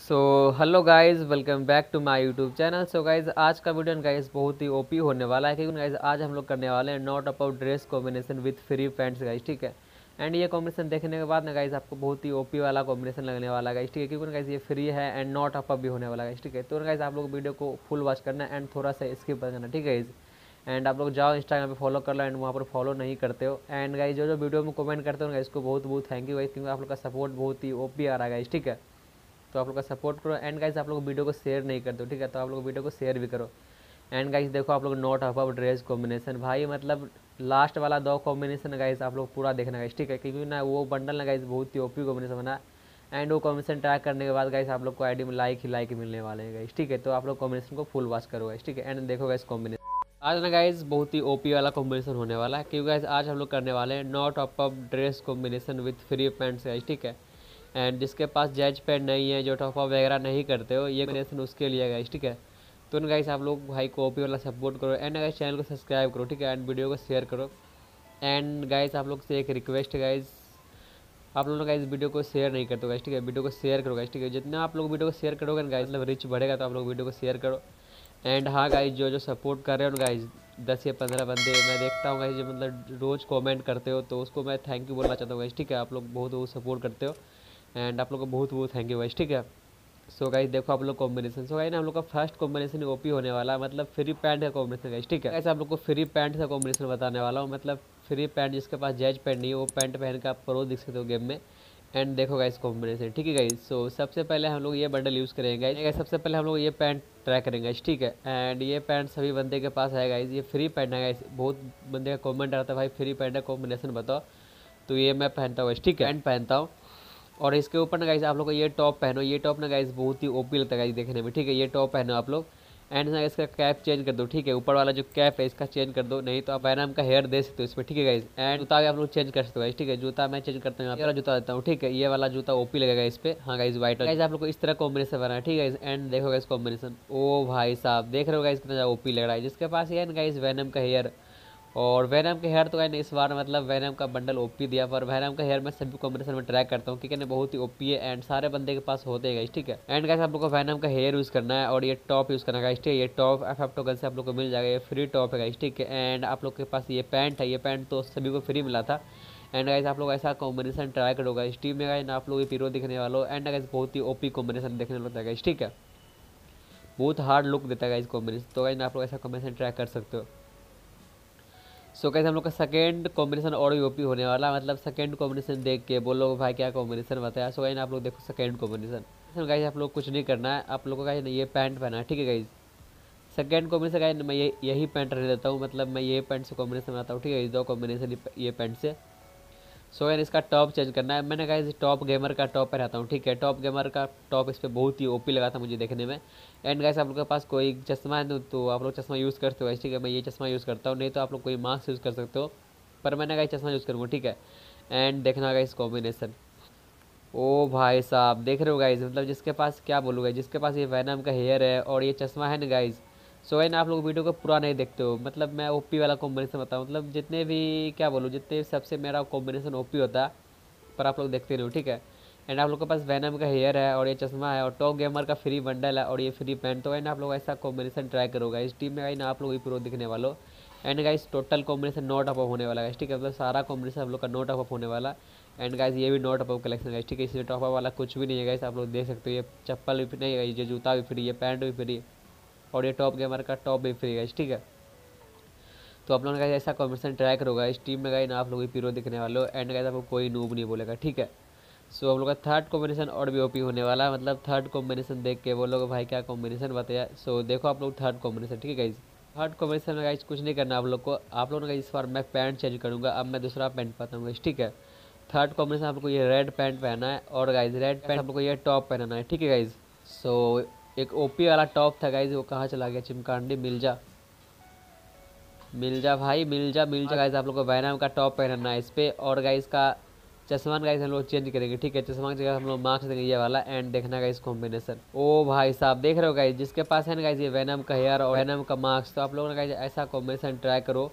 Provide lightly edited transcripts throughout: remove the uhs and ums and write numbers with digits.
So hello guys, welcome back to my YouTube channel. So guys, आज का video guys बहुत ही OP होने वाला है, क्योंकि गाइस आज हम लोग करने वाले हैं not about dress combination with free pants guys, ठीक है। एंड ये कॉम्बिनेशन देखने के बाद ना गाइस आपको बहुत ही ओपी वाला कॉम्बिनेशन लगने वाला है गाइस, ठीक है, क्योंकि गाइस ये फ्री है एंड नॉट अप भी होने वाला है गाइस, ठीक है। तो गाइस आप लोग वीडियो को फुल वॉच करना एंड थोड़ा सा स्किप करना, ठीक है गाइस। एंड आप लोग जाओ इंस्टाग्राम पे फॉलो कर लो एंड वहाँ पर फॉलो नहीं करते हो। एंड गाइस जो जो वीडियो में कमेंट करते हो ना गाइस, इसको बहुत बहुत थैंक यू गाइस, क्योंकि आप लोग का सपोर्ट बहुत ही ओपी आ रहा है गाइस, ठीक है। तो आप लोग का सपोर्ट करो एंड गाइस आप लोग वीडियो को शेयर नहीं करते हो, ठीक है, तो आप लोग वीडियो को शेयर भी करो। एंड गाइस देखो आप लोग नॉट अबाउट ड्रेस कॉम्बिनेशन, भाई मतलब लास्ट वाला दो कॉम्बिनेशन गाइस आप लोग पूरा देखना गाइस, ठीक है, क्योंकि ना वो बंडल ना गाइस बहुत ही ओपी कॉम्बिनेशन बना। एंड वो कॉम्बिनेशन ट्राई करने के बाद गाइस आप लोग को आईडी में लाइक ही लाइक मिलने वाले हैं गाइस, ठीक है। तो आप लोग कॉम्बिनेशन को फुल वॉच करो गाइस, ठीक है। एंड देखो गाइस कॉम्बिनेशन आज ना गाइस बहुत ही ओपी वाला कॉम्बिनेशन होने वाला है, क्योंकि गाइस आज हम लोग करने वाले हैं not up dress combination with free pants guys, ठीक है। एंड जिसके पास जैज पैड नहीं है, जो टॉप अप वगैरह नहीं करते हो, ये कॉम्बिनेशन उसके लिए गाइस, ठीक है। तो गाइस आप लोग भाई को ओपी वाला सपोर्ट करो एंड गाइस चैनल को सब्सक्राइब करो, ठीक है, एंड वीडियो को शेयर करो। एंड गाइस आप लोग से एक रिक्वेस्ट है गाइस, आप लोग गाइस वीडियो को शेयर नहीं करते गाइस, ठीक है, वीडियो को शेयर करो गाइस, ठीक है। जितना आप लोग वीडियो को शेयर करोगे गाइस मतलब रीच बढ़ेगा, तो आप लोग वीडियो को शेयर करो। एंड हाँ गाइस जो जो सपोर्ट कर रहे हो ना गाइस, 10 या 15 बंदे मैं देखता हूँ गाइस, जो मतलब रोज़ कमेंट करते हो, तो उसको मैं थैंक यू बोलना चाहता हूँ गाइस, ठीक है। आप लोग बहुत बहुत सपोर्ट करते हो एंड आप लोग को बहुत बहुत थैंक यू गाइस, ठीक है। सो गाइस देखो आप लोग कॉम्बिनेशन, सो गाइस ना हम लोग का फर्स्ट कॉम्बिनेशन ओपी होने वाला है, मतलब फ्री पैंट का कॉम्बिनेशन गाइस, ठीक है। गाइस आप लोग को फ्री पैंट का कॉम्बिनेशन बताने वाला हूँ, मतलब फ्री पैंट जिसके पास जैज पैंट नहीं है वो पैंट पहन के आप प्रो दिख सकते हो गेम में। एंड देखो गाइस कॉम्बिनेशन, ठीक है गाइस। सो सबसे पहले हम लोग ये बंडल यूज़ करेंगे गाइस, सबसे पहले हम लोग ये पैंट ट्राई करेंगे गाइस, ठीक है। एंड ये पैंट सभी बंदे के पास है गाइस, ये फ्री पैंट है गाइस। बहुत बंदे का कमेंट आता है भाई फ्री पैंट है कॉम्बिनेशन बताओ, तो ये मैं पहनता हूँ गाइस, ठीक है, पैंट पहनता हूँ। और इसके ऊपर ना गाइस आप लोग को ये टॉप पहनो, ये टॉप ना गाइस बहुत ही ओपी लगता है गाइस देखने में, ठीक है। ये टॉप पहनो आप लोग एंड ना इसका कैप चेंज कर दो, ठीक है, ऊपर वाला जो कैप है इसका चेंज कर दो, नहीं तो आप वैनम का हेयर दे सकते हो इसमें, ठीक है गाइस। एंड जूता भी आप लोग चेंज कर सकते हो गाइस, ठीक है, जूता मैं चेंज करता हूँ, ये वाला जूता देता हूँ, ठीक है, ये वाला जूता ओपी लगेगा इस पे, हाँ गाइस व्हाइट गाइस। आप लोग को इस तरह कॉम्बिनेशन बना है, ठीक है। एंड देखो गाइस कॉम्बिनेशन, ओ भाई साहब देख रहे हो गाइस कितना ओपी लग रहा है। जिसके पास ये गाइस वैनम का हेयर और वैनम के हेयर, तो गाइस इस बार मतलब वैनम का बंडल ओपी दिया, पर वैनम का हेयर मैं सभी कॉम्बिनेशन में ट्रैक करता हूँ, क्योंकि ना बहुत ही ओपी है एंड सारे बंदे के पास होते हैं गाइस, ठीक है। एंड गाइस आप लोग को वैनम का हेयर यूज़ करना है और ये टॉप यूज़ करना है गाइस, ठीक है। ये टॉप एफएफ से आप लोग को मिल जाएगा, ये फ्री टॉप है गाइस, ठीक है। एंड आप लोग के पास ये पैंट है, ये पैंट तो सभी को फ्री मिला था। एंड गाइस आप लोग ऐसा कॉम्बिनेशन ट्राई करो गाइस, टीम में गाइस आप लोग ये पीरो दिखने वालों। एंड गाइस बहुत ही ओपी कॉम्बिनेशन देखने लगता है गाइस, ठीक है, बहुत हार्ड लुक देता है गाइस कॉम्बिनेशन, तो गाइस आप लोग ऐसा कॉम्बिनेशन ट्राई कर सकते हो। सो गाइस हम लोग का सेकेंड कॉम्बिनेशन और भी ओपी होने वाला है, मतलब सेकेंड कॉम्बिनेशन देख के बोलो भाई क्या कॉम्बिनेशन बताया। सो गाइस आप लोग देखो सेकेंड कॉम्बिनेशन गाइस, आप लोग कुछ नहीं करना है, आप लोगों का ये पैंट पहना है, ठीक है गाइस। सेकेंड कॉम्बिनेशन गाइस मैं यही पैंट रख देता हूँ, मतलब मैं ये पैंट से कॉम्बिनेशन बनाता हूँ, ठीक है, दो कॉम्बिनेशन ये पैंट से। सो यार इसका टॉप चेंज करना है, मैंने गाइस टॉप गेमर का टॉप पहनाता हूँ, ठीक है। टॉप गेमर का टॉप इस पर बहुत ही ओपी लगा था मुझे देखने में। एंड गाइस आप लोग के पास कोई चश्मा है तो आप लोग चश्मा यूज़ करते हो गाइस, ठीक है, मैं ये चश्मा यूज़ करता हूँ, नहीं तो आप लोग कोई मास्क यूज़ कर सकते हो, पर मैंने गाइस चश्मा यूज़ करूँगा, ठीक है। एंड देखना गाइस कॉम्बिनेशन, ओ भाई साहब देख रहे हो गाइस, मतलब जिसके पास क्या बोलूँ गाइस, जिसके पास ये वैनम का हेयर है और ये चश्मा है ना गाइस, सो है ना आप लोग वीडियो को पूरा नहीं देखते हो, मतलब मैं ओपी वाला कॉम्बिनेशन बताऊँ, मतलब जितने भी क्या बोलूँ, जितने सबसे मेरा कॉम्बिनेशन ओपी होता है, पर आप लोग देखते नहीं हो, ठीक है। एंड आप लोग के पास वैनम का हेयर है और ये चश्मा है और टॉप गेमर का फ्री बंडल है और ये फ्री पैंट, तो है ना आप लोग ऐसा कॉम्बिनेशन ट्राई करोगा इस टीम में, ना आप लोग भी प्रो दिखने वालों। And guys total combination not up होने वाला है, ठीक है, मतलब सारा कॉम्बिनेशन आप लोग का नॉट अप होने वाला। एंड गाइस ये भी नॉट अप कलेक्शन है, ठीक है, इसमें टॉप अप वाला कुछ भी नहीं है गाइस, आप लोग देख सकते हो, ये चप्पल भी नहीं है, ये जूता भी फ्री है, पैंट भी फ्री और ये टॉप गेमर का टॉप भी फ्री है, ठीक है। तो आप लोगों ने ऐसा कॉम्बिनेशन ट्राई करोगा इस टीम में गाइस, ना आप लोग भी पीरो दिखने वाले हो। एंड गाइस आपको कोई नूब नहीं बोलेगा, ठीक है। सो हम लोग का थर्ड कॉम्बिनेशन और भी ओपी होने वाला है, मतलब थर्ड कॉम्बिनेशन देख के बोलोगे भाई क्या कॉम्बिनेशन बताया। सो देखो आप लोग थर्ड कॉम्बिनेशन, ठीक है गाइज। थर्ड कॉम्बिनेशन में गाइज कुछ नहीं करना आप लोग को, आप लोगों ने इस बार मैं पैंट चेंज करूँगा, अब मैं दूसरा पैंट पहनूंगा, ठीक है। थर्ड कॉम्बिनेशन आप लोग को ये रेड पैंट पहना है और गाइज रेड पैंट आप लोग को ये टॉप पहनाना है, ठीक है गाइज। सो एक ओपी वाला टॉप था गाइज, वो कहाँ चला गया, चिमकांडी मिल जा, मिल जा भाई, मिल जा मिल जा गाइज। आप लोग को वैनम का टॉप पहनना है इस पे, और गाइज का चश्मा गाइस हम लोग चेंज करेंगे, ठीक है, चश्मा की जगह हम लोग मार्क्स देंगे ये वाला। एंड देखना गाइस कॉम्बिनेशन, ओ भाई साहब देख रहे हो गाइस, जिसके पास है ना गाइस ये वैनम का हेयर और वैनम का मार्क्स, तो आप लोग ना गाइस ऐसा कॉम्बिनेशन ट्राई करो,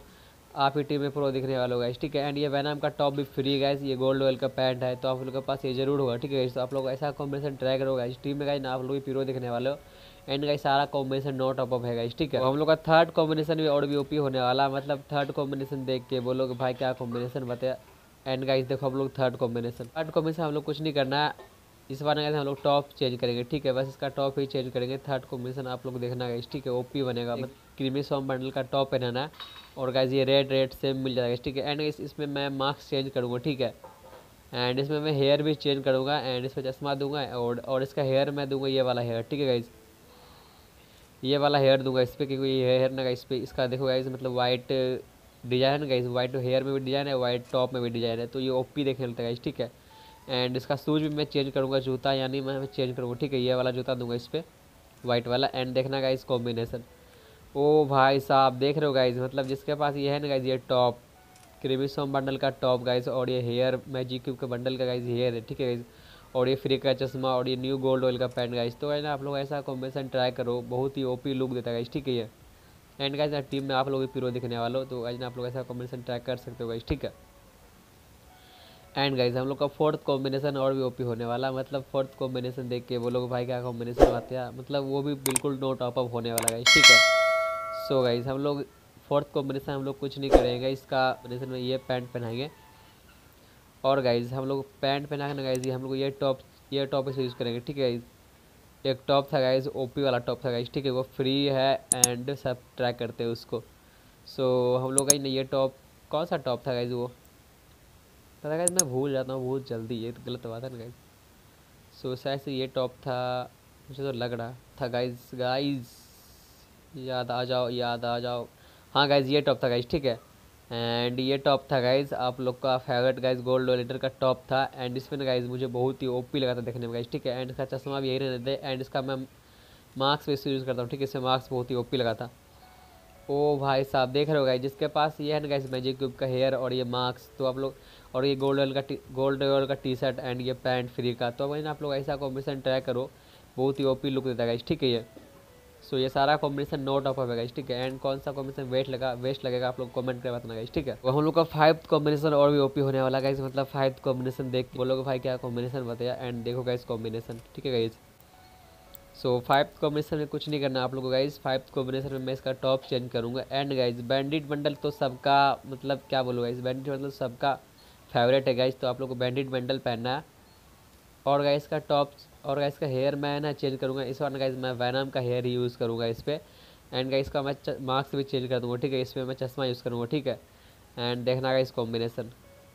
आप ही टीम में प्रो दिखने वाले हो गाइस, ठीक है। एंड ये वैनम का टॉप भी फ्री है गाइस, ये गोल्ड लेवल का पैंट है, तो आप लोगों के पास ये जरूर होगा, ठीक है गाइस। तो आप लोग ऐसा कॉम्बिनेशन ट्राई करो गाइस टीम में गाइस ना, आप लोग भी प्रो दिखने वाले हो। एंड गाइस सारा कॉम्बिनेशन नो टॉप अप है गाइस, ठीक है। तो हम लोग का थर्ड कॉम्बिनेशन भी और भी ओपी होने वाला, मतलब थर्ड कॉम्बिनेशन देख के बोलोगे भाई क्या कॉम्बिनेशन बताया। एंड गाइस देखो हम लोग थर्ड कॉम्बिनेशन हम लोग कुछ नहीं करना है इस बार ना, हम लोग टॉप चेंज करेंगे, ठीक है। बस इसका टॉप ही चेंज करेंगे। थर्ड कॉम्बिनेशन आप लोग देखना गाइस, ठीक है, ओपी बनेगा। मतलब क्रीमी सॉम बंडल का टॉप पहनाना है और गाइस ये रेड सेम मिल जाएगा, ठीक है। एंड इसमें मैं मास्क चेंज करूँगा, ठीक है। एंड इसमें मैं हेयर भी चेंज करूँगा एंड इसमें चश्मा दूंगा और इसका हेयर मैं दूंगा ये वाला हेयर, ठीक है गाइस, ये वाला हेयर दूंगा इस पर, क्योंकि ये हेयर ना गाइस पे इसका देखो गाइस मतलब वाइट डिजाइन है गाइस, वाइट हेयर में भी डिजाइन है, वाइट टॉप में भी डिजाइन है, तो ये ओपी देखने लगता है गाइस, ठीक है। एंड इसका शूज भी मैं चेंज करूँगा, जूता यानी मैं चेंज करूँगा, ठीक है। ये वाला जूता दूंगा इस पर वाइट वाला। एंड देखना गाइस कॉम्बिनेशन, ओ भाई साहब देख रहे हो गाइस, मतलब जिसके पास ये है ना गाइस, ये टॉप क्रीमी सोम बंडल का टॉप गाइस, और ये हेयर मैजिक क्यूब के बंडल का गाइस हेयर है, ठीक है गाइस। और ये फ्री का चश्मा और ये न्यू गोल्ड ऑयल का पैंट गाइस, तो है ना आप लोग ऐसा कॉम्बिनेशन ट्राई करो, बहुत ही ओपी लुक देता है गाइस, ठीक है ये। एंड गाइस टीम में आप लोग भी प्रो दिखने वाले हो, तो गाइस आप लोग ऐसा कॉम्बिनेशन ट्राई कर सकते हो गाइस, ठीक है। एंड गाइस हम लोग का फोर्थ कॉम्बिनेशन और भी ओपी होने वाला, मतलब फोर्थ कॉम्बिनेशन देख के वो लोग भाई क्या कॉम्बिनेशन आते हैं, मतलब वो भी बिल्कुल नो टॉप अप होने वाला गाइस, ठीक है। सो गाइस हम लोग फोर्थ कॉम्बिनेशन हम लोग कुछ नहीं करेंगे, इसका कॉम्बिनेशन में ये पैंट पहनाएंगे और गाइस हम लोग पैंट पहना के ना गाइस हम लोग ये टॉप इसे यूज़ करेंगे, ठीक है गाइस। एक टॉप था गाइस, ओपी वाला टॉप था गाइस, ठीक है, वो फ्री है एंड सब ट्रैक करते हैं उसको। सो हम लोग गाइस ने ये टॉप, कौन सा टॉप था गाइस वो पता गाइस, मैं भूल जाता हूँ बहुत जल्दी, ये तो गलत बात है ना गाइस। सो शायद से ये टॉप था, मुझे तो लग रहा था गाइस, याद आ जाओ, हाँ गाइस ये टॉप था गाइस, ठीक है। एंड ये टॉप था गाइस आप लोग का फेवरेट गाइस गोल्ड वॉलेटर का टॉप था। एंड इसमें गाइस मुझे बहुत ही ओपी लगा था देखने में गाइस, ठीक है। एंड इसका चश्मा भी यही रहने दे, एंड इसका मैं मार्क्स भी इससे यूज़ करता हूँ, ठीक है, इससे मार्क्स बहुत ही ओपी लगा था। ओ भाई साहब देख रहे हो गाइस, जिसके पास ये है ना गाइस मैजिक क्यूब का हेयर और ये मार्क्स, तो आप लोग और ये गोल्ड लेवल का टी शर्ट एंड ये पैंट फ्री का, तो वही ना आप लोग ऐसा कॉम्बिनेशन ट्राई करो, बहुत ही ओपी लुक देता है गाइस, ठीक है ये। सो ये सारा कॉम्बिनेशन नोट ऑफ है गाइस, ठीक है। एंड कौन सा कॉम्बिनेशन वेस्ट लगेगा आप लोग कमेंट कर बताना गाइस, ठीक है। तो हम लोग का फाइव कॉम्बिनेशन और भी ओपी होने वाला गाइस, मतलब फाइव कॉम्बिनेशन देख बोलोगे भाई क्या कॉम्बिनेशन बताया। एंड देखो गाइस कॉम्बिनेशन, ठीक है गाइस। सो फाइव कॉम्बिनेशन में कुछ नहीं करना आप लोगों को गाइस, फाइव कॉम्बिनेशन में मैं इसका टॉप चेंज करूँगा। एंड गाइस बैंडिट बंडल तो सबका मतलब क्या बोलूँ गाइस, बैंडिट बंडल सबका फेवरेट है गाइस, तो आप लोग को बैंडिट बंडल पहनना है। और गाइस का टॉप और गाइस का हेयर मैं ना चेंज करूँगा इस बार ना गाइस, मैं वैनम का हेयर यूज़ करूँगा इस पर। एंड गाइस का मैं मास्क भी चेंज कर दूँगा, ठीक है, इसमें मैं चश्मा यूज़ करूँगा, ठीक है। एंड देखना गाइस कॉम्बिनेशन,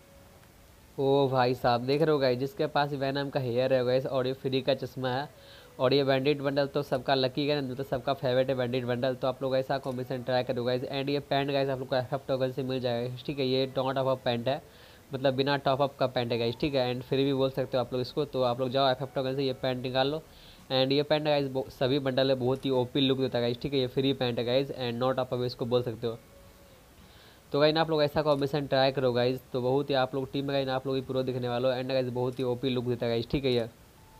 ओ भाई साहब देख रहे हो गाइस, जिसके पास वैनम का हेयर है गाइस और ये फ्री का चश्मा है और ये बैंडिट बंडल तो सबका लकी है ना, तो सबका फेवरेट है बैंडिट बंडल, तो आप लोग ऐसा कॉम्बिनेशन ट्राई करो गाइस। एंड ये पैंट गाइस आप लोग को एफ टॉगल से मिल जाएगा, ठीक है, ये डॉट ऑफ पैंट है, मतलब बिना टॉपअप का पैंट है गाइस, ठीक है। एंड फ्री भी बोल सकते हो आप लोग इसको, तो आप लोग जाओ एफ टॉगल से ये पैंट निकाल लो। एंड ये पैंट गाइस सभी बंडल है, बहुत ही ओपी लुक देता है गाइस, ठीक है, ये फ्री पैंट है गाइस एंड नॉट टॉपअप इसको बोल सकते हो। तो गाइस ना आप लोग ऐसा कॉम्बिनेशन ट्राई करो गाइस, तो बहुत ही आप लोग टीम में गाइस आप लोग ही प्रो दिखने वाले हो। एंड गाइस बहुत ही ओपी लुक देता है गाइस, ठीक है ये।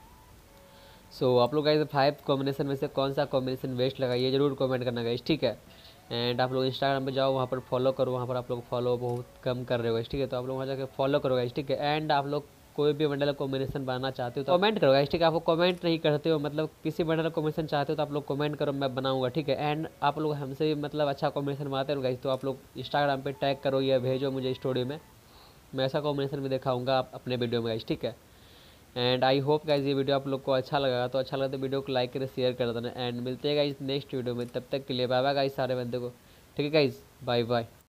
सो आप लोग गाइस फाइव कॉम्बिनेशन में से कौन सा कॉम्बिनेशन बेस्ट लगा ये जरूर कमेंट करना गाइस, ठीक है। एंड आप लोग इंस्टाग्राम पे जाओ, वहाँ पर फॉलो करो, वहाँ पर आप लोग फॉलो बहुत कम कर रहे हो गाइस, ठीक है, तो आप लोग वहाँ जाकर फॉलो करो गाइस, ठीक है। एंड आप लोग कोई भी बंडल कॉम्बिनेशन बनाना चाहते हो तो कमेंट करो गाइस, ठीक है। आप लोग कमेंट नहीं करते हो, मतलब किसी बंडल कॉम्बिनेशन चाहते हो तो आप लोग कमेंट करो, मैं बनाऊंगा, ठीक है। एंड आप लोग हमसे मतलब अच्छा कॉम्बिनेशन बनाते हो गाइस, तो आप लोग इंस्टाग्राम पे टैग करो या भेजो मुझे स्टोरी में, मैं ऐसा कॉम्बिनेशन भी दिखाऊंगा आप अपने वीडियो में गाइस, ठीक है। एंड आई होप गाइज ये वीडियो आप लोग को अच्छा लगा, तो अच्छा लगा तो वीडियो को लाइक करें, शेयर कर देना। एंड मिलते हैं गाइज नेक्स्ट वीडियो में, तब तक के लिए बाय बाय गाइज सारे बंदे को, ठीक है गाइज, बाय बाय।